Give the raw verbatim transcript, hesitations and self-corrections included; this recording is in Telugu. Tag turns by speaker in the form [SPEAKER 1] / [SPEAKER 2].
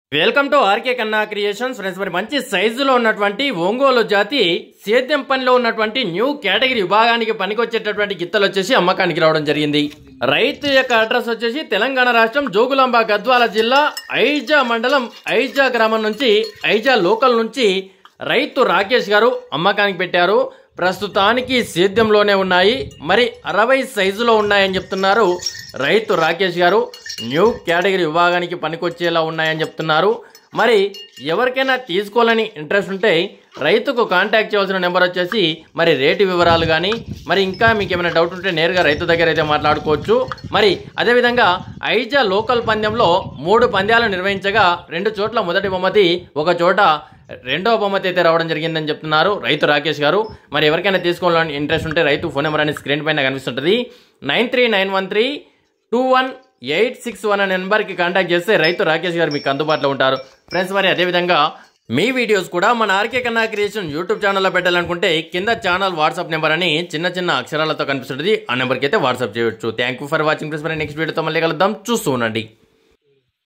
[SPEAKER 1] Welcome to RK Kanna creations friends. మరి మంచి సైజులో ఉన్నటువంటి ఒంగోలు జాతి సేద్యం పనిలో ఉన్నటువంటి న్యూ కేటగిరీ విభాగానికి పనికొచ్చేటటువంటి గిత్తలు వచ్చేసి అమ్మకానికి రావడం జరిగింది. రైతు యొక్క అడ్రస్ వచ్చేసి తెలంగాణ రాష్ట్రం జోగులాంబ గద్వాల జిల్లా ఐజా మండలం ఐజా గ్రామం నుంచి ఐజా లోకల్ నుంచి రైతు రాకేష్ గారు అమ్మకానికి పెట్టారు. ప్రస్తుతానికి సేద్యంలోనే ఉన్నాయి, మరి అరవై సైజులో ఉన్నాయని చెప్తున్నారు రైతు రాకేష్ గారు. న్యూ కేటగిరీ విభాగానికి పనికొచ్చేలా ఉన్నాయని చెప్తున్నారు. మరి ఎవరికైనా తీసుకోవాలని ఇంట్రెస్ట్ ఉంటే రైతుకు కాంటాక్ట్ చేయాల్సిన నెంబర్ వచ్చేసి మరి రేటు వివరాలు కానీ మరి ఇంకా మీకు ఏమైనా డౌట్ ఉంటే నేరుగా రైతు దగ్గర అయితే మాట్లాడుకోవచ్చు. మరి అదేవిధంగా ఐజా లోకల్ పందెంలో మూడు పంద్యాలు నిర్వహించగా రెండు చోట్ల మొదటి బహుమతి, ఒక చోట రెండవ బహుమతి అయితే రావడం జరిగిందని చెప్తున్నారు రైతు రాకేష్ గారు. మరి ఎవరికైనా తీసుకోవాలని ఇంట్రెస్ట్ ఉంటే రైతు ఫోన్ నెంబర్ అనేది స్క్రీన్ పైన కనిపిస్తుంటుంది. Nine three nine one three two one eight six one అనే నెంబర్కి కాంటాక్ట్ చేస్తే రైతు రాకేష్ గారు మీకు అందుబాటులో ఉంటారు ఫ్రెండ్స్. మరి అదేవిధంగా మీ వీడియోస్ కూడా మన ఆర్కే కన్నా క్రియేషన్ యూట్యూబ్ ఛానల్లో పెట్టాలనుకుంటే కింద ఛానల్ వాట్సాప్ నెంబర్ అని చిన్న చిన్న అక్షరాలతో కనిపిస్తుంది, ఆ నెంబర్కి అయితే వాట్సాప్ చేయవచ్చు. Thank you for watching friends. మరి నెక్స్ట్ వీడియోతో మళ్ళీ కలుద్దాం, చూస్తూ ఉండండి.